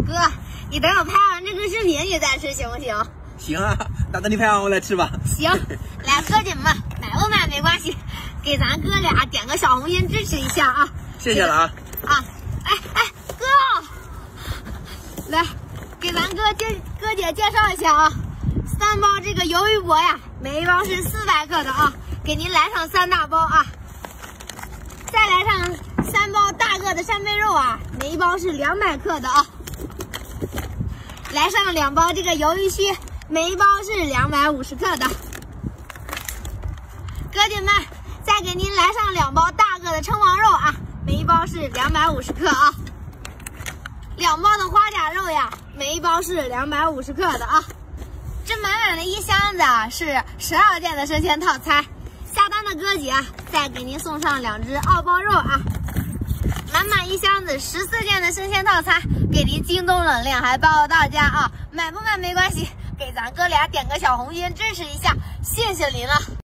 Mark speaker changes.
Speaker 1: 哥，你等我拍完这个视频你再吃行不行？
Speaker 2: 行啊，那等你拍完我来吃吧。
Speaker 1: 行，来哥姐们，买不买没关系，给咱哥俩点个小红心支持一下啊！
Speaker 2: 谢谢了啊！
Speaker 1: 哎，哥，来给咱哥姐介绍一下啊，3包这个鱿鱼脖呀，每一包是400克的啊，给您来上3大包啊，再来上3包大个的扇贝肉啊，每一包是200克的啊，来上2包这个鱿鱼须，每一包是250克的。哥姐们，再给您来上2包大个的称王肉啊，每一包是250克啊。2包的花甲肉呀，每一包是250克的啊。这满满的一箱子啊，是12件的生鲜套餐。下单的哥姐再给您送上2只奥包肉啊。满满一箱子14件的生鲜套餐，给您京东冷链还包到家啊！买不买没关系，给咱哥俩点个小红心支持一下，谢谢您了。